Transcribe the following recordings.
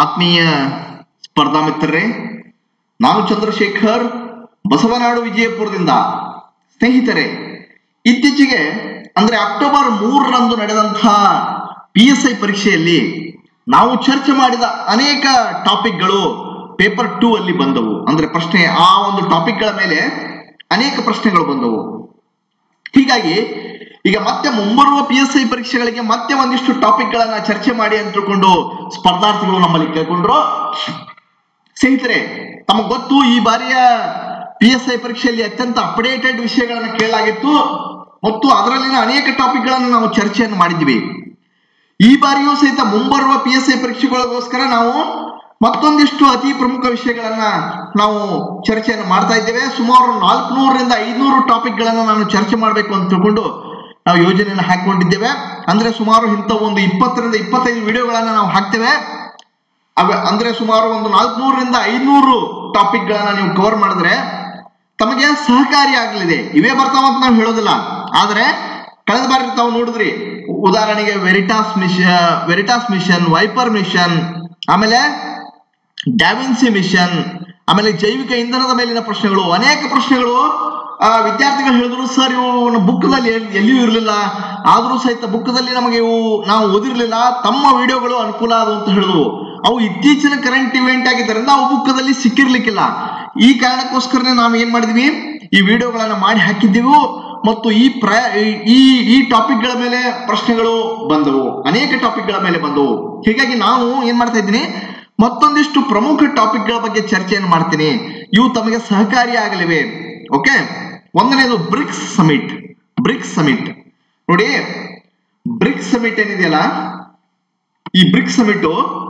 ಆತ್ಮೀಯ ಸ್ಪರ್ಧಾ ಮಿತ್ರರೇ, ನಾನು ಚಂದ್ರಶೇಖರ್ ಬಸವನಾಡು ವಿಜಯಪುರದಿಂದ. ಸ್ನೇಹಿತರೆ, ಇತ್ತೀಚೆಗೆ ಅಂದ್ರೆ ಅಕ್ಟೋಬರ್ 3ರಂದು ನಡೆದಂತಹ PSI ಪರೀಕ್ಷೆಯಲ್ಲಿ ನಾವು ಚರ್ಚೆ ಮಾಡಿದ ಅನೇಕ ಟಾಪಿಕ್ಗಳು ಪೇಪರ್ 2 ಅಲ್ಲಿ ಬಂದವು. ಅಂದ್ರೆ ಪ್ರಶ್ನೆ ಆ ಒಂದು ಟಾಪಿಕ್ಗಳ ಮೇಲೆ ಅನೇಕ ಪ್ರಶ್ನೆಗಳು ಬಂದವು. ಹೀಗಾಗಿ ಈಗ ಮತ್ತೆ ಮುಂಬರುವ PSI ಪರೀಕ್ಷೆಗಳಿಗೆ ಮತ್ತೆ ಒಂದಿಷ್ಟು ಟಾಪಿಕ್ ಗಳನ್ನ ಚರ್ಚೆ ಮಾಡಿ ಅಂತ ತಿಳ್ಕೊಂಡು ಸ್ಪರ್ಧಾರ್ಥಿಗಳು ನಮ್ಮಲ್ಲಿ ಕೇಳ್ಕೊಂಡ್ರು. ಸ್ನೇಹಿತರೆ, ತಮಗೆ ಗೊತ್ತು ಈ ಬಾರಿಯ PSI ಪರೀಕ್ಷೆಯಲ್ಲಿ ಅತ್ಯಂತ ಅಪ್ಡೇಟೆಡ್ ವಿಷಯಗಳನ್ನ ಕೇಳಲಾಗಿತ್ತು ಮತ್ತು ಅದರಲ್ಲಿನ ಅನೇಕ ಟಾಪಿಕ್ ಗಳನ್ನ ನಾವು ಚರ್ಚೆಯನ್ನು ಮಾಡಿದ್ವಿ. ಈ ಬಾರಿಯೂ ಸಹಿತ ಮುಂಬರುವ PSI ಪರೀಕ್ಷೆಗಳಿಗೋಸ್ಕರ ನಾವು ಮತ್ತೊಂದಿಷ್ಟು ಅತಿ ಪ್ರಮುಖ ವಿಷಯಗಳನ್ನ ನಾವು ಚರ್ಚೆಯನ್ನು ಮಾಡ್ತಾ ಇದ್ದೇವೆ. ಸುಮಾರು 400ರಿಂದ 500 ಟಾಪಿಕ್ ಗಳನ್ನ ನಾನು ಚರ್ಚೆ ಮಾಡಬೇಕು ಅಂತ ತಿಳ್ಕೊಂಡು ನಾವು ಯೋಜನೆಯನ್ನು ಹಾಕಿಕೊಂಡಿದ್ದೇವೆ. ಅಂದ್ರೆ ಸುಮಾರು ಇಂಥ ಒಂದು 20ರಿಂದ 25 ವಿಡಿಯೋಗಳನ್ನ ನಾವು ಹಾಕ್ತೇವೆ. ಅಂದ್ರೆ ಸುಮಾರು ಒಂದು 400ರಿಂದ 500 ಟಾಪಿಕ್ ಗಳನ್ನ ನೀವು ಕವರ್ ಮಾಡಿದ್ರೆ ತಮಗೆ ಸಹಕಾರಿ ಆಗಲಿದೆ. ಇವೇ ಬರ್ತಾವಂತ ನಾವು ಹೇಳೋದಿಲ್ಲ, ಆದ್ರೆ ಕಳೆದ ಬಾರಿ ತಾವು ನೋಡಿದ್ರಿ. ಉದಾಹರಣೆಗೆ ವೆರಿಟಾಸ್ ಮಿಷನ್, ವೈಪರ್ ಮಿಷನ್, ಆಮೇಲೆ ಡ್ಯಾವಿನ್ಸಿ ಮಿಷನ್, ಆಮೇಲೆ ಜೈವಿಕ ಇಂಧನದ ಮೇಲಿನ ಪ್ರಶ್ನೆಗಳು, ಅನೇಕ ಪ್ರಶ್ನೆಗಳು ವಿದ್ಯಾರ್ಥಿಗಳು ಹೇಳಿದ್ರು, ಸರ್ ಇವು ಬುಕ್ದಲ್ಲಿ ಎಲ್ಲಿಯೂ ಇರಲಿಲ್ಲ, ಆದ್ರೂ ಸಹಿತ ಬುಕ್ದಲ್ಲಿ ನಮಗೆ ಇವು ನಾವು ಓದಿರ್ಲಿಲ್ಲ, ತಮ್ಮ ವಿಡಿಯೋಗಳು ಅನುಕೂಲ ಆದವು ಅಂತ ಹೇಳಿದ್ವು. ಅವು ಇತ್ತೀಚಿನ ಕರೆಂಟ್ ಇವೆಂಟ್ ಆಗಿದ್ದರಿಂದ ಅವು ಬುಕ್ದಲ್ಲಿ ಸಿಕ್ಕಿರ್ಲಿಕ್ಕಿಲ್ಲ. ಈ ಕಾರಣಕ್ಕೋಸ್ಕರನೇ ನಾವು ಏನ್ ಮಾಡಿದ್ವಿ, ಈ ವಿಡಿಯೋಗಳನ್ನ ಮಾಡಿ ಹಾಕಿದ್ದೀವಿ ಮತ್ತು ಈ ಟಾಪಿಕ್ ಗಳ ಮೇಲೆ ಪ್ರಶ್ನೆಗಳು ಬಂದವು, ಅನೇಕ ಟಾಪಿಕ್ ಗಳ ಮೇಲೆ ಬಂದವು. ಹೀಗಾಗಿ ನಾವು ಏನ್ ಮಾಡ್ತಾ ಇದ್ದೀನಿ, ಮತ್ತೊಂದಿಷ್ಟು ಪ್ರಮುಖ ಟಾಪಿಕ್ ಗಳ ಬಗ್ಗೆ ಚರ್ಚೆಯನ್ನು ಮಾಡ್ತೀನಿ. ಇವು ತಮಗೆ ಸಹಕಾರಿ ಆಗಲಿವೆ. ಓಕೆ, ಒಂದನೇದು ಬ್ರಿಕ್ಸ್ ಸಮಿಟ್. ನೋಡಿ, ಬ್ರಿಕ್ಸ್ ಸಮಿಟ್ ಏನಿದೆಯಲ್ಲ, ಈ ಬ್ರಿಕ್ಸ್ ಸಮಿಟ್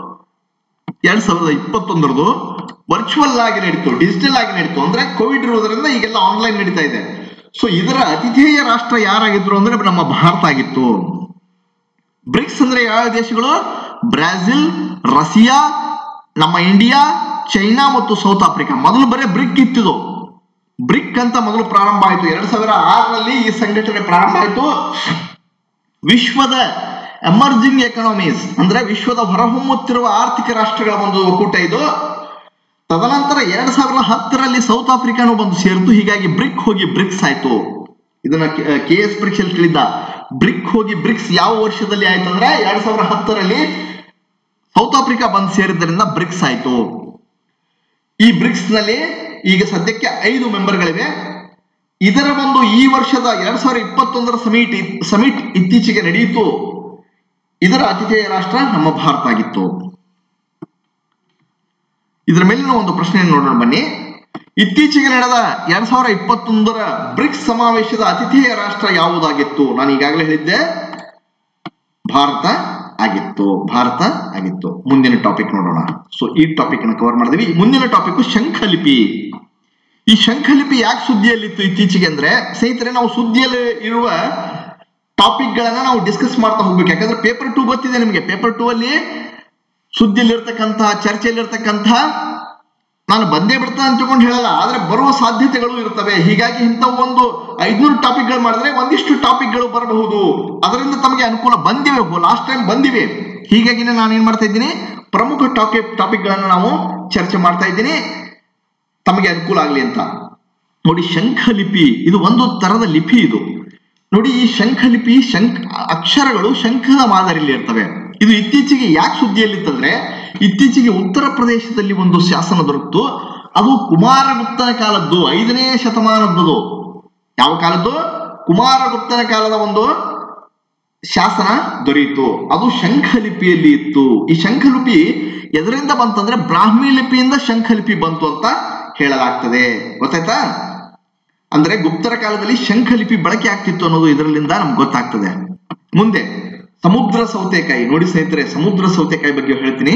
2021 ವರ್ಚುವಲ್ ಆಗಿ ನಡೀತು, ಡಿಜಿಟಲ್ ಆಗಿ ನಡೀತು. ಅಂದ್ರೆ ಕೋವಿಡ್ ಇರುವುದರಿಂದ ಈಗೆಲ್ಲ ಆನ್ಲೈನ್ ನಡೀತಾ ಇದೆ. ಸೊ ಇದರ ಅತಿಥೇಯ ರಾಷ್ಟ್ರ ಯಾರಾಗಿದ್ರು ಅಂದ್ರೆ ನಮ್ಮ ಭಾರತ ಆಗಿತ್ತು. ಬ್ರಿಕ್ಸ್ ಅಂದ್ರೆ ಯಾವ ದೇಶಗಳು? ಬ್ರಾಜಿಲ್, ರಷ್ಯಾ, ನಮ್ಮ ಇಂಡಿಯಾ, ಚೈನಾ ಮತ್ತು ಸೌತ್ ಆಫ್ರಿಕಾ. ಮೊದಲು ಬರೀ ಬ್ರಿಕ್ ಇತ್ತಿದು. ಬ್ರಿಕ್ ಅಂತ ಮೊದಲು ಪ್ರಾರಂಭ ಆಯಿತು. 2006ರಲ್ಲಿ ಈ ಸಂಘಟನೆ ಪ್ರಾರಂಭ ಆಯಿತು. ವಿಶ್ವದ ಎಮರ್ಜಿಂಗ್ ಎಕಾನಮೀಸ್ ಅಂದ್ರೆ ವಿಶ್ವದ ಹೊರಹೊಮ್ಮುತ್ತಿರುವ ಆರ್ಥಿಕ ರಾಷ್ಟ್ರಗಳ ಒಂದು ಒಕ್ಕೂಟ ಇದು. ತದನಂತರ 2010ರಲ್ಲಿ ಸೌತ್ ಆಫ್ರಿಕಾನು ಬಂದು ಸೇರಿತು. ಹೀಗಾಗಿ ಬ್ರಿಕ್ ಹೋಗಿ ಬ್ರಿಕ್ಸ್ ಆಯ್ತು. ಇದನ್ನ KS ಪರೀಕ್ಷೆಯಲ್ಲಿ ತಿಳಿದ. ಬ್ರಿಕ್ ಹೋಗಿ ಬ್ರಿಕ್ಸ್ ಯಾವ ವರ್ಷದಲ್ಲಿ ಆಯ್ತು ಅಂದ್ರೆ 2010ರಲ್ಲಿ ಸೌತ್ ಆಫ್ರಿಕಾ ಬಂದು ಸೇರಿದ್ದರಿಂದ ಬ್ರಿಕ್ಸ್ ಆಯ್ತು. ಈ ಬ್ರಿಕ್ಸ್ ನಲ್ಲಿ ಈಗ ಸದ್ಯಕ್ಕೆ 5 ಮೆಂಬರ್ಗಳಿವೆ. ಇದರ ಒಂದು ಈ ವರ್ಷದ 2021ರ ಸಮಿಟ್ ಇತ್ತೀಚೆಗೆ ನಡೆಯಿತು. ಇದರ ಅತಿಥೇಯ ರಾಷ್ಟ್ರ ನಮ್ಮ ಭಾರತ ಆಗಿತ್ತು. ಇದರ ಮೇಲಿನ ಒಂದು ಪ್ರಶ್ನೆಯನ್ನು ನೋಡೋಣ ಬನ್ನಿ. ಇತ್ತೀಚೆಗೆ ನಡೆದ 2021ರ ಬ್ರಿಕ್ಸ್ ಸಮಾವೇಶದ ಅತಿಥೇಯ ರಾಷ್ಟ್ರ ಯಾವುದಾಗಿತ್ತು? ನಾನು ಈಗಾಗಲೇ ಹೇಳಿದ್ದೆ, ಭಾರತ ಆಗಿತ್ತು. ಮುಂದಿನ ಟಾಪಿಕ್ ನೋಡೋಣ. ಸೊ ಈ ಟಾಪಿಕ್ ಅನ್ನು ಕವರ್ ಮಾಡಿದ್ವಿ. ಮುಂದಿನ ಟಾಪಿಕ್ ಶಂಖಲಿಪಿ. ಈ ಶಂಖಲಿಪಿ ಯಾಕೆ ಸುದ್ದಿಯಲ್ಲಿತ್ತು ಇತ್ತೀಚೆಗೆ ಅಂದ್ರೆ, ಸ್ನೇಹಿತರೆ, ನಾವು ಸುದ್ದಿಯಲ್ಲಿ ಇರುವ ಟಾಪಿಕ್ ಗಳನ್ನ ನಾವು ಡಿಸ್ಕಸ್ ಮಾಡ್ತಾ ಹೋಗ್ಬೇಕು. ಯಾಕಂದ್ರೆ ಪೇಪರ್ 2 ಗೊತ್ತಿದೆ ನಿಮಗೆ. ಪೇಪರ್ 2 ಅಲ್ಲಿ ಸುದ್ದಿಯಲ್ಲಿರ್ತಕ್ಕಂತಹ, ಚರ್ಚೆಯಲ್ಲಿರ್ತಕ್ಕಂತಹ, ನಾನು ಬಂದೇ ಬಿಡ್ತಾ ಅಂತ ತಿಳ್ಕೊಂಡು ಹೇಳಲ್ಲ, ಆದ್ರೆ ಬರುವ ಸಾಧ್ಯತೆಗಳು ಇರ್ತವೆ. ಹೀಗಾಗಿ ಇಂಥ ಒಂದು 500 ಟಾಪಿಕ್ ಗಳು ಮಾಡಿದ್ರೆ ಒಂದಿಷ್ಟು ಟಾಪಿಕ್ ಗಳು ಬರಬಹುದು. ಅದರಿಂದ ತಮಗೆ ಅನುಕೂಲ ಬಂದಿವೆ, ಲಾಸ್ಟ್ ಟೈಮ್ ಬಂದಿವೆ. ಹೀಗಾಗಿ ನಾನು ಏನ್ ಮಾಡ್ತಾ ಇದ್ದೀನಿ, ಪ್ರಮುಖ ಟಾಪಿಕ್ ಗಳನ್ನ ನಾವು ಚರ್ಚೆ ಮಾಡ್ತಾ ಇದ್ದೀನಿ, ತಮಗೆ ಅನುಕೂಲ ಆಗ್ಲಿ ಅಂತ. ನೋಡಿ, ಶಂಖಲಿಪಿ ಇದು ಒಂದು ತರದ ಲಿಪಿ. ಇದು ನೋಡಿ, ಈ ಶಂಖಲಿಪಿ ಅಕ್ಷರಗಳು ಶಂಖದ ಮಾದರಿಯಲ್ಲಿ ಇರ್ತವೆ. ಇದು ಇತ್ತೀಚೆಗೆ ಯಾಕೆ ಸುದ್ದಿಯಲ್ಲಿತ್ತಂದ್ರೆ, ಇತ್ತೀಚೆಗೆ ಉತ್ತರ ಪ್ರದೇಶದಲ್ಲಿ ಒಂದು ಶಾಸನ ದೊರಕಿತು. ಅದು ಕುಮಾರಗುಪ್ತನ ಕಾಲದ್ದು, 5ನೇ ಶತಮಾನದ್ದು. ಯಾವ ಕಾಲದ್ದು? ಕುಮಾರಗುಪ್ತನ ಕಾಲದ ಒಂದು ಶಾಸನ ದೊರೆಯಿತು. ಅದು ಶಂಖಲಿಪಿಯಲ್ಲಿ ಇತ್ತು. ಈ ಶಂಖಲಿಪಿ ಎದರಿಂದ ಬಂತಂದ್ರೆ ಬ್ರಾಹ್ಮಿ ಲಿಪಿಯಿಂದ ಶಂಖಲಿಪಿ ಬಂತು ಅಂತ ಹೇಳಲಾಗ್ತದೆ. ಗೊತ್ತಾಯ್ತಾ? ಅಂದ್ರೆ ಗುಪ್ತರ ಕಾಲದಲ್ಲಿ ಶಂಖಲಿಪಿ ಬಳಕೆ ಆಗ್ತಿತ್ತು ಅನ್ನೋದು ಇದರಲ್ಲಿಂದ ನಮ್ಗೆ ಗೊತ್ತಾಗ್ತದೆ. ಮುಂದೆ ಸಮುದ್ರ ಸೌತೆಕಾಯಿ. ನೋಡಿ ಸ್ನೇಹಿತರೆ, ಸಮುದ್ರ ಸೌತೆಕಾಯಿ ಬಗ್ಗೆ ಹೇಳ್ತೀನಿ.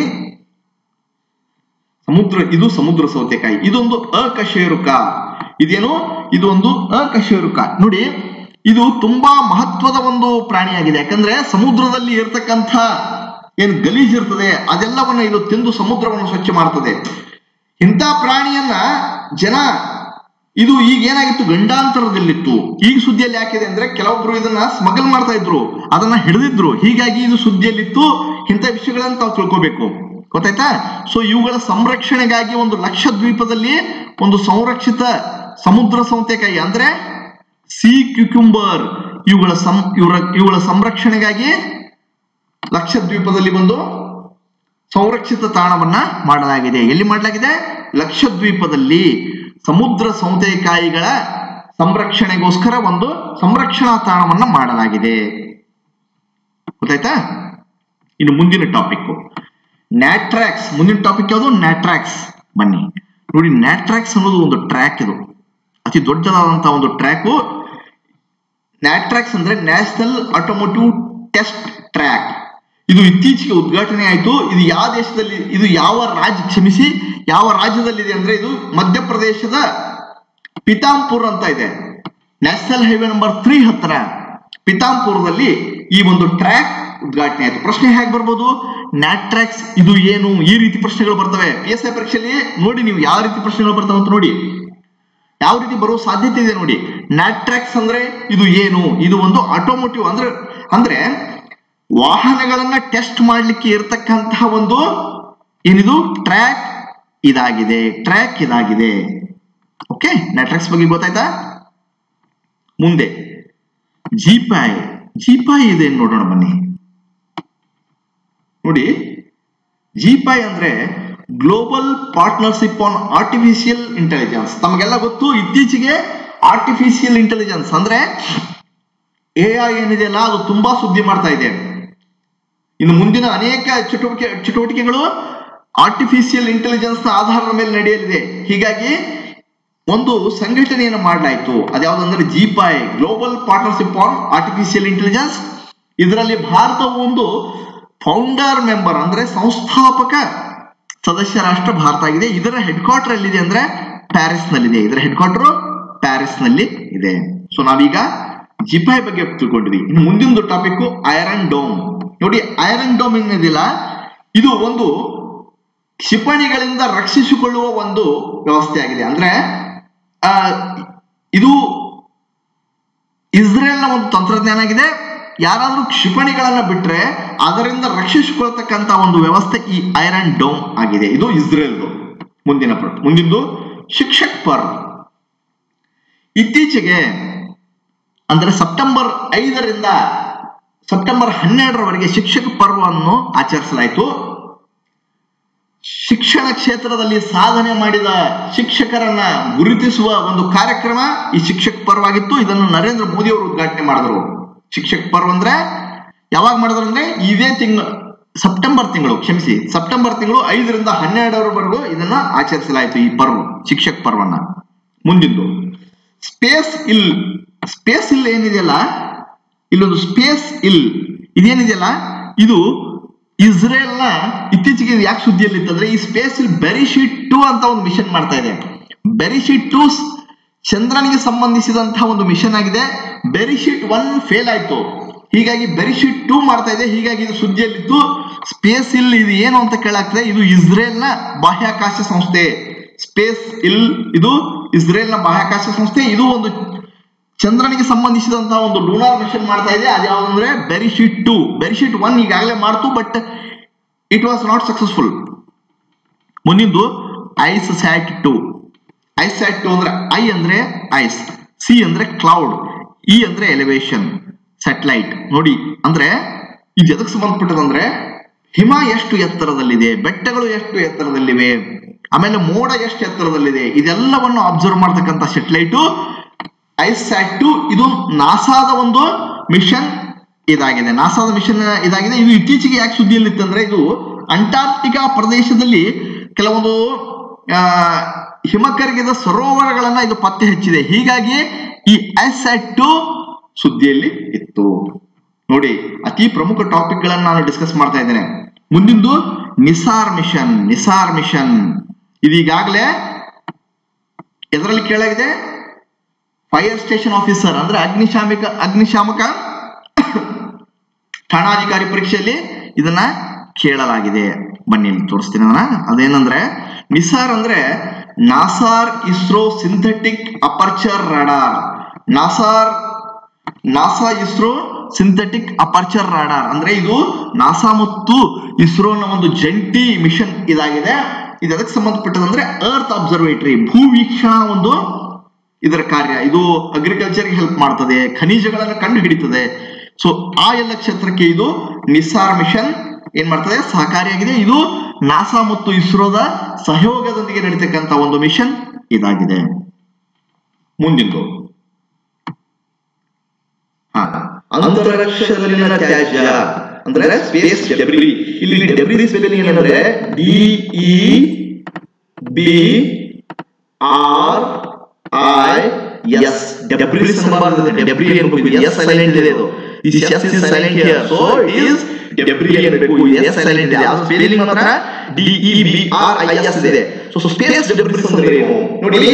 ಇದು ಸಮುದ್ರ ಸೌತೆಕಾಯಿ. ಇದೊಂದು ಅಕಶೇರುಕ. ಇದೇನು? ಇದು ಒಂದು ಅಕಶೇರುಕ. ನೋಡಿ, ಇದು ತುಂಬಾ ಮಹತ್ವದ ಒಂದು ಪ್ರಾಣಿಯಾಗಿದೆ. ಯಾಕಂದ್ರೆ ಸಮುದ್ರದಲ್ಲಿ ಇರ್ತಕ್ಕಂಥ ಏನ್ ಗಲೀಜ್ ಇರ್ತದೆ ಅದೆಲ್ಲವನ್ನ ಇದು ತಿಂದು ಸಮುದ್ರವನ್ನು ಸ್ವಚ್ಛ ಮಾಡ್ತದೆ. ಇಂಥ ಪ್ರಾಣಿಯನ್ನ ಇದು ಈಗ ಏನಾಗಿತ್ತು, ಗಂಡಾಂತರದಲ್ಲಿತ್ತು. ಈಗ ಸುದ್ದಿಯಲ್ಲಿ ಯಾಕಿದೆ ಅಂದ್ರೆ, ಕೆಲವೊಬ್ರು ಇದನ್ನ ಸ್ಮಗಲ್ ಮಾಡ್ತಾ ಇದ್ರು, ಅದನ್ನ ಹಿಡಿದಿದ್ರು. ಹೀಗಾಗಿ ಇದು ಸುದ್ದಿಯಲ್ಲಿತ್ತು. ಇಂಥ ವಿಷಯಗಳನ್ನ ತಾವು ತಿಳ್ಕೋಬೇಕು. ಗೊತ್ತಾಯ್ತಾ? ಸೊ ಇವುಗಳ ಸಂರಕ್ಷಣೆಗಾಗಿ ಒಂದು ಲಕ್ಷದ್ವೀಪದಲ್ಲಿ ಒಂದು ಸಂರಕ್ಷಿತ ಸಮುದ್ರ ಸೌತೆಕಾಯಿ ಅಂದ್ರೆ ಸೀ ಕ್ಯುಕ್ಯುಂಬರ್ ಇವುಗಳ ಸಂರಕ್ಷಣೆಗಾಗಿ ಲಕ್ಷದ್ವೀಪದಲ್ಲಿ ಒಂದು ಸಂರಕ್ಷಿತ ತಾಣವನ್ನ ಮಾಡಲಾಗಿದೆ. ಎಲ್ಲಿ ಮಾಡಲಾಗಿದೆ? ಲಕ್ಷದ್ವೀಪದಲ್ಲಿ ಸಮುದ್ರ ಸೌತೆಕಾಯಿಗಳ ಸಂರಕ್ಷಣೆಗೋಸ್ಕರ ಒಂದು ಸಂರಕ್ಷಣಾ ತಾಣವನ್ನ ಮಾಡಲಾಗಿದೆ. ಗೊತ್ತಾಯ್ತಾ? ಇನ್ನು ಮುಂದಿನ ಟಾಪಿಕ್ ನ್ಯಾಟ್ರಾಕ್ಸ್. ಮುಂದಿನ ಟಾಪಿಕ್ ಯಾವುದು? ನ್ಯಾಟ್ರಾಕ್ಸ್. ಬನ್ನಿ ನೋಡಿ, ನ್ಯಾಟ್ರಾಕ್ಸ್ ಅನ್ನೋದು ಒಂದು ಟ್ರ್ಯಾಕ್, ಇದು ಅತಿ ದೊಡ್ಡದಾದಂತಹ ಒಂದು ಟ್ರ್ಯಾಕ್. ನ್ಯಾಟ್ರಾಕ್ಸ್ ಅಂದ್ರೆ ನ್ಯಾಷನಲ್ ಆಟೋಮೋಟಿವ್ ಟೆಸ್ಟ್ ಟ್ರ್ಯಾಕ್. ಇದು ಇತ್ತೀಚೆಗೆ ಉದ್ಘಾಟನೆ ಆಯಿತು. ಇದು ಯಾವ ದೇಶದಲ್ಲಿ, ಇದು ಯಾವ ರಾಜ್ಯದಲ್ಲಿದೆ ಅಂದ್ರೆ ಇದು ಮಧ್ಯಪ್ರದೇಶದ ಪಿತಾಂಪುರ್ ಅಂತ ಇದೆ. ನ್ಯಾಷನಲ್ ಹೈವೇ ನಂಬರ್ 3 ಹತ್ರ ಪಿತಾಂಪುರದಲ್ಲಿ ಈ ಒಂದು ಟ್ರ್ಯಾಕ್ ಉದ್ಘಾಟನೆ ಆಯಿತು. ಪ್ರಶ್ನೆ ಹೇಗೆ ಬರ್ಬೋದು? ನ್ಯಾಟ್ರಾಕ್ಸ್ ಇದು ಏನು? ಈ ರೀತಿ ಪ್ರಶ್ನೆಗಳು ಬರ್ತವೆ PSI ಪರೀಕ್ಷೆಯಲ್ಲಿ. ನೋಡಿ ನೀವು ಯಾವ ರೀತಿ ಪ್ರಶ್ನೆಗಳು ಬರ್ತವೆ ಅಂತ ನೋಡಿ, ಯಾವ ರೀತಿ ಬರೋ ಸಾಧ್ಯತೆ ಇದೆ ನೋಡಿ. ನ್ಯಾಟ್ರಾಕ್ಸ್ ಅಂದ್ರೆ ಇದು ಏನು? ಇದು ಒಂದು ಆಟೋಮೋಟಿವ್ ಅಂದ್ರೆ ವಾಹನಗಳನ್ನ ಟೆಸ್ಟ್ ಮಾಡ್ಲಿಕ್ಕೆ ಇರತಕ್ಕಂತಹ ಒಂದು ಏನಿದು ಟ್ರ್ಯಾಕ್ ಇದಾಗಿದೆ. ಓಕೆ, ನ್ಯಾಟ್ರಾಕ್ಸ್ ಬಗ್ಗೆ ಗೊತ್ತಾಯ್ತಾ? ಮುಂದೆ ಜಿಪಾಯ್ ಇದೆ ನೋಡೋಣ ಬನ್ನಿ. ನೋಡಿ, ಜಿಪಾಯ್ ಅಂದ್ರೆ global partnership on artificial intelligence. ತಮಗೆಲ್ಲ ಗೊತ್ತು, ಇತ್ತೀಚೆಗೆ ಆರ್ಟಿಫಿಷಿಯಲ್ ಇಂಟೆಲಿಜೆನ್ಸ್ ಅಂದ್ರೆ AI ಏನಿದೆಯಲ್ಲ ಅದು ತುಂಬಾ ಸುದ್ದಿ ಮಾಡ್ತಾ ಇದೆ. ಇನ್ನು ಮುಂದಿನ ಅನೇಕ ಚಟುವಟಿಕೆಗಳು ಆರ್ಟಿಫಿಷಿಯಲ್ ಇಂಟೆಲಿಜೆನ್ಸ್ ನ ಆಧಾರದ ಮೇಲೆ ನಡೆಯಲಿದೆ. ಹೀಗಾಗಿ ಒಂದು ಸಂಘಟನೆಯನ್ನು ಮಾಡಲಾಯಿತು. ಅದ್ಯಾವುದಂದ್ರೆ GPAI, global partnership on artificial intelligence. ಇದರಲ್ಲಿ ಭಾರತವು ಒಂದು ಫೌಂಡರ್ ಮೆಂಬರ್ ಅಂದ್ರೆ ಸಂಸ್ಥಾಪಕ ಸದಸ್ಯ ರಾಷ್ಟ್ರ ಭಾರತ ಆಗಿದೆ. ಇದರ ಹೆಡ್ ಕ್ವಾರ್ಟರ್ ಎಲ್ಲಿದೆ ಅಂದ್ರೆ ಪ್ಯಾರಿಸ್ ನಲ್ಲಿದೆ. ಇದರ ಹೆಡ್ ಕ್ವಾರ್ಟರ್ ಪ್ಯಾರಿಸ್ ನಲ್ಲಿ ಇದೆ. ಸೊ ನಾವೀಗ ಜಿಪಾಯ್ ಬಗ್ಗೆ ತಿಳ್ಕೊಂಡಿದ್ವಿ. ಇನ್ನು ಮುಂದಿನ ಟಾಪಿಕ್ ಐರನ್ ಡೋಮ್. ನೋಡಿ, ಐರನ್ ಡೋಮ್ ಏನಿದಿಲ್ಲ, ಇದು ಒಂದು ಕ್ಷಿಪಣಿಗಳಿಂದ ರಕ್ಷಿಸಿಕೊಳ್ಳುವ ಒಂದು ವ್ಯವಸ್ಥೆ ಆಗಿದೆ. ಅಂದ್ರೆ ಇದು ಇಸ್ರೇಲ್ನ ಒಂದು ತಂತ್ರಜ್ಞಾನ ಆಗಿದೆ. ಯಾರಾದ್ರೂ ಕ್ಷಿಪಣಿಗಳನ್ನ ಬಿಟ್ರೆ ಅದರಿಂದ ರಕ್ಷಿಸಿಕೊಳ್ತಕ್ಕಂತ ಒಂದು ವ್ಯವಸ್ಥೆ ಈ ಐರನ್ ಡೋಮ್ ಆಗಿದೆ. ಇದು ಇಸ್ರೇಲ್ದು. ಮುಂದಿದ್ದು ಶಿಕ್ಷಕ್ ಪರ್ವ್. ಇತ್ತೀಚೆಗೆ ಅಂದ್ರೆ ಸೆಪ್ಟೆಂಬರ್ 5ರಿಂದ ಸೆಪ್ಟೆಂಬರ್ 12ರವರೆಗೆ ಶಿಕ್ಷಕ ಪರ್ವವನ್ನು ಆಚರಿಸಲಾಯಿತು. ಶಿಕ್ಷಣ ಕ್ಷೇತ್ರದಲ್ಲಿ ಸಾಧನೆ ಮಾಡಿದ ಶಿಕ್ಷಕರನ್ನ ಗುರುತಿಸುವ ಒಂದು ಕಾರ್ಯಕ್ರಮ ಈ ಶಿಕ್ಷಕ ಪರ್ವ ಆಗಿತ್ತು. ಇದನ್ನು ನರೇಂದ್ರ ಮೋದಿ ಅವರು ಉದ್ಘಾಟನೆ ಮಾಡಿದ್ರು. ಶಿಕ್ಷಕ ಪರ್ವ ಅಂದ್ರೆ ಯಾವಾಗ ಮಾಡಿದ್ರು ಅಂದ್ರೆ ಇದೇ ಸೆಪ್ಟೆಂಬರ್ ತಿಂಗಳು 5ರಿಂದ 12ರವರೆಗೂ ಇದನ್ನ ಆಚರಿಸಲಾಯಿತು ಈ ಪರ್ವ, ಶಿಕ್ಷಕ ಪರ್ವನ್ನ. ಮುಂದಿದ್ದು ಸ್ಪೇಸ್ ಇಲ್ ಏನಿದೆಯಲ್ಲ, ಇಲ್ಲೊಂದು ಸ್ಪೇಸ್ ಇದೇನಿದೆಯಲ್ಲ, ಇದು ಇಸ್ರೇಲ್ನ ಇತ್ತೀಚೆಗೆ ಯಾಕೆ ಸುದ್ದಿಯಲ್ಲಿ ಇತ್ತಂದ್ರೆ ಈ ಸ್ಪೇಸ್ ಇಲ್ ಬೆರಿಶೀಟ್ 2 ಅಂತ ಒಂದು ಮಿಷನ್ ಮಾಡ್ತಾ ಇದೆ. ಬೆರಿಶೀಟ್ 2 ಚಂದ್ರನಿಗೆ ಸಂಬಂಧಿಸಿದಂತಹ ಒಂದು ಮಿಷನ್ ಆಗಿದೆ. ಬೆರಿಶೀಟ್ 1 ಫೇಲ್ ಆಯ್ತು. ಹೀಗಾಗಿ ಬೆರಿಶೀಟ್ 2 ಮಾಡ್ತಾ ಇದೆ. ಹೀಗಾಗಿ ಇದು ಸುದ್ದಿಯಲ್ಲಿತ್ತು. ಸ್ಪೇಸ್ ಇಲ್ ಇದು ಏನು ಅಂತ ಕೇಳಾಗ್ತದೆ. ಇದು ಇಸ್ರೇಲ್ನ ಬಾಹ್ಯಾಕಾಶ ಸಂಸ್ಥೆ. ಸ್ಪೇಸ್ ಇಲ್ ಇದು ಇಸ್ರೇಲ್ನ ಬಾಹ್ಯಾಕಾಶ ಸಂಸ್ಥೆ. ಇದು ಒಂದು ಚಂದ್ರನಿಗೆ ಸಂಬಂಧಿಸಿದಂತಹ ಒಂದು ಲೂನಾರ್ ಮಿಷನ್ ಮಾಡ್ತಾ ಇದೆ. ಅದ್ಯಾವುದಂದ್ರೆ ಬೆರಿಶೀಟ್ 2. ಬೆರಿಶೀಟ್ 1 ಈಗಾಗಲೇ ಮಾಡ್ತು, but it was not successful. ಮುಂದಿದ್ದು ಐಸ್ಯಾಟ್ 2. ಐಸ್ಯಾಟ್ 2 ಅಂದ್ರೆ ಐ ಅಂದ್ರೆ ಐಸ್, ಸಿ ಅಂದ್ರೆ ಕ್ಲೌಡ್, ಇ ಅಂದ್ರೆ ಎಲಿವೇಶನ್ ಸ್ಯಾಟಲೈಟ್. ನೋಡಿ, ಅಂದ್ರೆ ಇದು ಎದಕ್ಕೆ ಸಂಬಂಧಪಟ್ಟದಂದ್ರೆ ಹಿಮ ಎಷ್ಟು ಎತ್ತರದಲ್ಲಿದೆ, ಬೆಟ್ಟಗಳು ಎಷ್ಟು ಎತ್ತರದಲ್ಲಿವೆ, ಆಮೇಲೆ ಮೋಡ ಎಷ್ಟು ಎತ್ತರದಲ್ಲಿದೆ, ಇದೆಲ್ಲವನ್ನು ಅಬ್ಸರ್ವ್ ಮಾಡ್ತಕ್ಕಂಥ ಸ್ಯಾಟಲೈಟ್ ಐಸ್ಯಾಟ್ 2. ಇದು ನಾಸಾದ ಒಂದು ಮಿಷನ್ ಇದಾಗಿದೆ. ಇದು ಇತ್ತೀಚೆಗೆ ಯಾಕೆ ಸುದ್ದಿಯಲ್ಲಿ ಇತ್ತಂದ್ರೆ ಇದು ಅಂಟಾರ್ಕ್ಟಿಕಾ ಪ್ರದೇಶದಲ್ಲಿ ಕೆಲವೊಂದು ಹಿಮಕರಗಿದ ಸರೋವರಗಳನ್ನ ಇದು ಪತ್ತೆ ಹಚ್ಚಿದೆ. ಹೀಗಾಗಿ ಈ ಐಸ್ಯಾಟ್ 2 ಸುದ್ದಿಯಲ್ಲಿ ಇತ್ತು. ನೋಡಿ, ಅತಿ ಪ್ರಮುಖ ಟಾಪಿಕ್ ಗಳನ್ನ ನಾನು ಡಿಸ್ಕಸ್ ಮಾಡ್ತಾ ಇದ್ದೇನೆ. ಮುಂದಿಂದು ನಿಸಾರ್ ಮಿಷನ್. ಇದೀಗಾಗಲೇ ಎದರಲ್ಲಿ ಕೇಳಾಗಿದೆ? ಫೈರ್ ಸ್ಟೇಷನ್ ಆಫೀಸರ್ ಅಂದ್ರೆ ಅಗ್ನಿಶಾಮಕ ಠಾಣಾಧಿಕಾರಿ ಪರೀಕ್ಷೆಯಲ್ಲಿ ಇದನ್ನ ಕೇಳಲಾಗಿದೆ. ಬನ್ನಿ ಇಲ್ಲಿ ತೋರಿಸ್ತೀನಿ ಅದನ್ನ. ಅದೇನಂದ್ರೆ ನಿಸಾರ್ ಅಂದ್ರೆ NASA ISRO synthetic aperture radar. NASA ISRO synthetic aperture radar. ಅಂದ್ರೆ ಇದು ನಾಸಾ ಮತ್ತು ಇಸ್ರೋನ ಒಂದು ಜಂಟಿ ಮಿಷನ್ ಇದಾಗಿದೆ. ಇದು ಅದಕ್ಕೆ ಸಂಬಂಧಪಟ್ಟದಂದ್ರೆ ಅರ್ತ್ ಅಬ್ಸರ್ವೇಟರಿ, ಭೂವೀಕ್ಷಣಾ ಒಂದು ಇದರ ಕಾರ್ಯ. ಇದು ಅಗ್ರಿಕಲ್ಚರ್ಗೆ ಹೆಲ್ಪ್ ಮಾಡ್ತದೆ, ಖನಿಜಗಳನ್ನು ಕಂಡು ಹಿಡಿತದೆ. ಸೊ ಆ ಎಲ್ಲ ಕ್ಷೇತ್ರಕ್ಕೆ ಇದು ನಿಸಾರ್ ಮಿಷನ್ ಏನ್ ಮಾಡ್ತದೆ, ಸಹಕಾರಿಯಾಗಿದೆ. ಇದು ನಾಸಾ ಮತ್ತು ಇಸ್ರೋದ ಸಹಯೋಗದೊಂದಿಗೆ ನಡೀತಕ್ಕಂತ ಒಂದು ಮಿಷನ್ ಇದಾಗಿದೆ. ಮುಂದಿನ ಅಂತರಿಕ್ಷದಲ್ಲಿನ ತ್ಯಾಜ್ಯ ಅಂದ್ರೆ ಸ್ಪೇಸ್ ಡೆಬ್ರಿ. ಇಲ್ಲಿ ಡೆಬ್ರಿ ಸ್ಪೆಲ್ಲಿಂಗ್ ಏನಂದ್ರೆ DEBRIS. Debris debris S silent ಇದೆ. ಇದು ಈ S is silent here, so it is debris ಅನ್ನಬೇಕು. ಎಸ್ ಸೈಲೆಂಟ್ ಇದೆ, ಅದು ಸ್ಪೆಲ್ಲಿಂಗ್ ಮಾತ್ರ DEBRIS ಇದೆ. ಸೊ ಸ್ಪೇಸ್ ಡೆಬ್ರಿ ಅಂದ್ರೆ ಏನು ನೋಡಿ,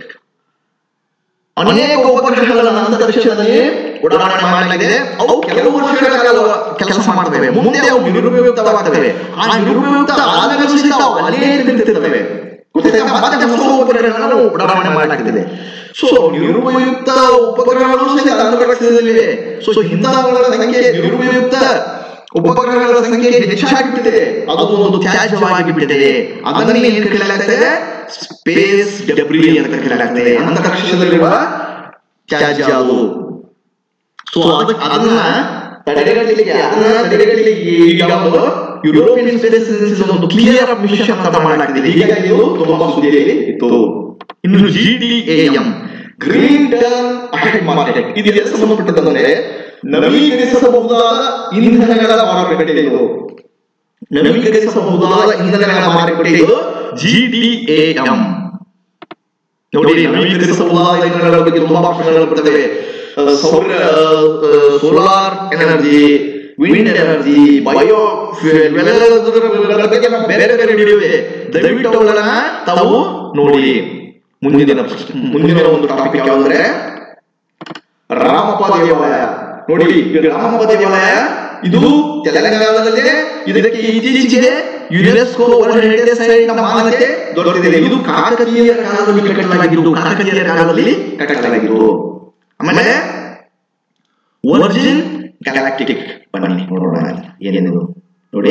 ಅನೇಕ ಉಪಗ್ರಹಗಳನ್ನು ಅಂತರಿಕ್ಷದಲ್ಲಿ ಉಡಾವಣೆ ಮಾಡಲಾಗಿದೆ. ಅವು ಕೆಲವು ವರ್ಷಗಳ ಕಾಲ ಕೆಲಸ ಮಾಡ್ತವೆ, ಮುಂದೆ ಅವು ನಿರುಪಯುಕ್ತವಾಗ್ತವೆ. ಆ ನಿರುಪಯುಕ್ತ ಆದಮೇಲೂ ಸಹಿತ ಅವು ಅಲ್ಲೇ ನಿಂತಿರ್ತವೆ. ಮತ್ತೆ ಹೊಸ ಉಪಗ್ರಹಗಳನ್ನು ಉಡಾವಣೆ ಮಾಡಲಾಗಿದೆ. ಸೊ ನಿರುಪಯುಕ್ತ ಉಪಗ್ರಹಗಳು ಸಹಿತ ಅಂತರಿಕ್ಷದಲ್ಲಿವೆ. ಸೊ ಇಂಥವುಗಳ ಸಂಖ್ಯೆ, ನಿರುಪಯುಕ್ತ ಉಪಗ್ರಹಗಳ ಸಂಖ್ಯೆ ಹೆಚ್ಚಾಗಿಬಿಟ್ಟಿದೆ. ಅದು ಒಂದು ತ್ಯಾಜ್ಯವಾಗಿಬಿಟ್ಟಿದೆ. ಅದನ್ನೇ ಏನು ಕರೆಯಲಾಗ್ತದೆ, ಸ್ಪೇಸ್ ಡೆಬ್ರಿ ಅಂತ ಕರೆಯಲಾಗ್ತದೆ. ಅಂತರಿಕ್ಷದಲ್ಲಿರುವ ತ್ಯಾಜ್ಯ ಅದು. ಸೊ ಅದನ್ನ ತಡೆಗಟ್ಟಲಿಕ್ಕೆ ಈಗ ಒಂದು ಯುರೋಪಿಯನ್ ಸ್ಪೇಸ್ ಏಜೆನ್ಸಿ ಒಂದು ಕ್ಲಿಯರ್ ಮಿಷನ್ ಅಂತ ಮಾಡಲಾಗಿದೆ. ಹೀಗಾಗಿ ಇದು ತುಂಬಾ ಸುದ್ದಿಯಲ್ಲಿ ಇತ್ತು. ಇನ್ನು GTAM, green turn ahead market, ಇದು ಎಲ್ಲಿ ಸಂಬಂಧಪಟ್ಟದಂದ್ರೆ ನವೀಕರಿಸಬಹುದಾದ ಇಂಧನಗಳ ಮಾರುಕಟ್ಟೆ. ಇದು ನವೀಕರಿಸಬಹುದಾದ ಇಂಧನಗಳ ಮಾರುಕಟ್ಟೆ, ಇದು GTAM. ನೋಡಿ, ನವೀಕರಿಸಬಹುದಾದ ಇಂಧನಗಳ ಬಗ್ಗೆ ತುಂಬಾ ಭಾಷಣಗಳು ಬರ್ತವೆ. Solar energy, wind energy, biofuel, ಬಗ್ಗೆ ಬೇರೆ ಬೇರೆ ವಿಡಿಯೋ ಇದೆ. ದಯವಿಟ್ಟು ಅವುಗಳನ್ನ ತಾವು ನೋಡಿ. ಮುಂದಿನ ಒಂದು ಟಾಪಿಕ್ ಯಾವಂದ್ರೆ ರಾಮಪ್ಪ ದೇವಾಲಯ. ನೋಡಿ, ರಾಮಪ್ಪ ದೇವಾಲಯ ಇದು ತೆಲಂಗಾಣದಲ್ಲೇ. ಇದಕ್ಕೆ ಇತ್ತೀಚೆಗೆ ಯುನೆಸ್ಕೋ ವರ್ಲ್ಡ್ ಹೆರಿಟೇಜ್ ಸೈಟ್ ಮಾನ್ಯತೆ ದೊರೆತಿದೆ. ಇದು ಕಾಕತೀಯರ ಕಾಲದಲ್ಲಿ ಕಟ್ಟಲಾಗಿದ್ದು. ಆಮೇಲೆ ವರ್ಜಿನ್ ಗ್ಯಾಲಾಕ್ಟಿಕ್, ಬನ್ನಿ ನೋಡೋಣ ಏನೇನಿದು. ನೋಡಿ,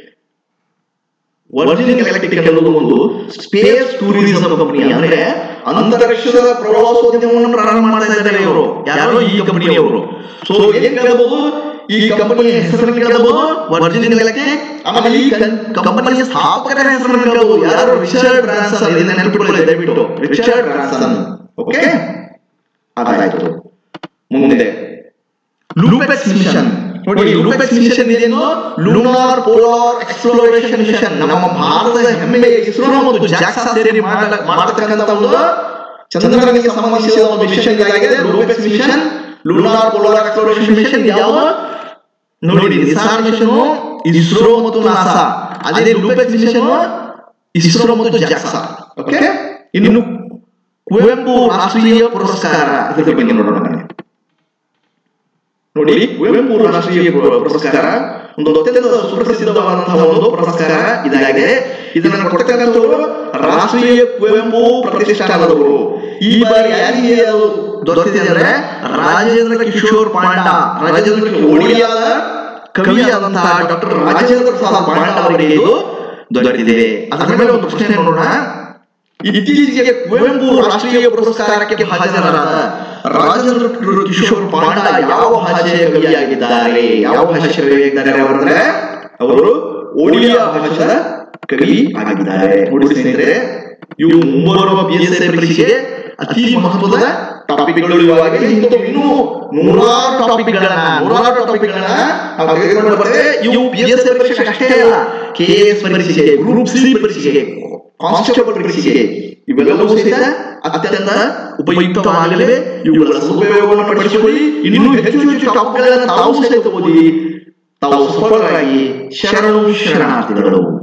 ವರ್ಜಿನ್ ಗ್ಯಾಲಾಕ್ಟಿಕ್ ಅನ್ನೋದು ಒಂದು ಸ್ಪೇಸ್ ಟೂರಿಸಂ ಕಂಪನಿ. ಅಂದ್ರೆ ಅಂತರಿಕ್ಷದ ಪ್ರವಾಸೋದ್ಯಮವನ್ನು ಪ್ರಾರಂಭ ಮಾಡ್ತಾ ಇದ್ದಾರೆ ಇವರು. ಯಾರೋ ಈ ಕಂಪನಿಯವರು. ಸೊ ಏನ್ ಕೇಳಬಹುದು, ಈ ಕಂಪನಿಯ ಹೆಸರನ್ನು ಕೇಳಬಹುದು, ವರ್ಜಿನ್ ಗ್ಯಾಲಾಕ್ಟಿಕ್. ಆಮೇಲೆ ಈ ಕಂಪನಿಯ ಸ್ಥಾಪಕರ ಹೆಸರನ್ನು ಕೇಳಬಹುದು. ಯಾರು, ರಿಚರ್ಡ್ ಬ್ರಾನ್ಸನ್. ಇದನ್ನ ನೆನಪಿಟ್ಕೊಳ್ಳಿ ದಯವಿಟ್ಟು, ರಿಚರ್ಡ್ ಬ್ರಾನ್ಸನ್. ಓಕೆ, ಅದಾಯ್ತು. ಮುಂದೆ ಲೂಪೆಕ್ಸ್ ಮಿಷನ್. ನೋಡಿ, ಲೂಪೆಕ್ಸ್ ಮಿಷನ್ ಇದೇನು, ಲೂನಾರ್ ಪೋಲಾರ್ ಎಕ್ಸ್ಪ್ಲೋರೇಷನ್ ಮಿಷನ್. ನಮ್ಮ ಭಾರತದ ಹೆಮ್ಮೆಯ ಇಸ್ರೋ ಮತ್ತು ಜಾಕ್ಸಾ ಸೇರಿ ಮಾಡತಕ್ಕಂತ ಒಂದು ಚಂದ್ರನಿಗೆ ಸಂಬಂಧಿಸಿದ ಒಂದು ಮಿಷನ್ ಆಗಿದೆ LUPEX mission, lunar polar exploration mission. ಯಾವ ನೋಡಿ, ನಿಸಾರ್ ಮಿಷನ್ ಇಸ್ರೋ ಮತ್ತು ನಾಸಾ, ಅದೇ ಲೂಪೆಕ್ಸ್ ಮಿಷನ್ ಇಸ್ರೋ ಮತ್ತು ಜಾಕ್ಸಾ. ಓಕೆ, ಇನ್ನು ಕುವೆಂಪು ರಾಷ್ಟ್ರೀಯ ಪುರಸ್ಕಾರ, ಇದರ ಬಗ್ಗೆ ನೋಡೋಣ. ನೋಡಿ, ಕುವೆಂಪು ರಾಷ್ಟ್ರೀಯ ಪುರಸ್ಕಾರ ಒಂದು ಅತ್ಯಂತ ಸುಪ್ರಸಿದ್ಧವಾದಂತಹ ಒಂದು ಪುರಸ್ಕಾರ ಇದಾಗಿದೆ. ಇದನ್ನು ಕೊಡ್ತಕ್ಕಂಥವರು ರಾಷ್ಟ್ರೀಯ ಕುವೆಂಪು ಪ್ರತಿಷ್ಠಾನದವರು. ಈ ಬಾರಿ ಯಾರಿಗೆ ದೊರೆತಿದೆ ಅಂದ್ರೆ ರಾಜೇಂದ್ರ ಕಿಶೋರ್ ಪಾಂಡಾ. ರಾಜೇಂದ್ರ ಒಡಿಯಾದ ಕವಿಯಾದಂತಹ ಡಾಕ್ಟರ್ ರಾಜೇಂದ್ರ ಪ್ರಸಾದ್ ಪಾಂಡಾ ಅವರಿಗೆ ಇದು ದೊರೆತಿದೆ. ಅದರ ಮೇಲೆ ಒಂದು ಪ್ರಶ್ನೆ ನೋಡೋಣ. ಇತ್ತೀಚೆಗೆ ಕುವೆಂಪು ರಾಷ್ಟ್ರೀಯ ಪುರಸ್ಕಾರಕ್ಕೆ ಹಾಜರಾದ ರಾಜೇಂದ್ರ ಕಿಶೋರ್ ಪಾಂಡಾ ಯಾವ ಭಾಷೆಯ ಕವಿಯಾಗಿದ್ದಾರೆ? ಯಾವ ಭಾಷೆಯ ಕವಿಯಾಗಿದ್ದಾರೆ ಅವರಂದ್ರೆ ಅವರು ಒಡಿಯಾ ಭಾಷೆಯ ಕವಿ ಆಗಿದ್ದಾರೆ. ನೋಡಿ ಸ್ನೇಹಿತರೆ, ಇವು ಮುಂಬರುವ PSI ಪರೀಕ್ಷೆಗೆ ಅತಿ ಮಹತ್ವದ ಟಾಪಿಕ್ಗಳು ಇವಾಗಲೇ. ಇನ್ನೂ ನೂರಾರು ಟಾಪಿಕ್ಗಳನ್ನ ನಾವು ತೆಗೆದುಕೊಂಡು ಬರ್ತೇವೆ. ಇವು PSI ಪರೀಕ್ಷೆಗೆ ಅಷ್ಟೇ ಅಲ್ಲ, KS ಪರೀಕ್ಷೆಗೆ, ಗ್ರೂಪ್ C ಪರೀಕ್ಷೆಗೆ, ಕಾನ್ಸ್ಟೇಬಲ್ ಪರೀಕ್ಷೆಗೆ ಇವೆಲ್ಲವೂ ಸಹಿತ ಅತ್ಯಂತ ಉಪಯುಕ್ತವಾಗಲಿವೆ. ಇವುಗಳ ಸದುಪಯೋಗವನ್ನು ಪಡಿಸಿಕೊಳ್ಳಿ. ಇನ್ನೂ ಹೆಚ್ಚು ಹೆಚ್ಚು ಟಾಪಿಕ್ಗಳನ್ನು ತಾವು ಸಹಿತ ಓದಿ ತಾವು ಸಫಲರಾಗಿ ಶರಣಾರ್ಥಿಗಳು.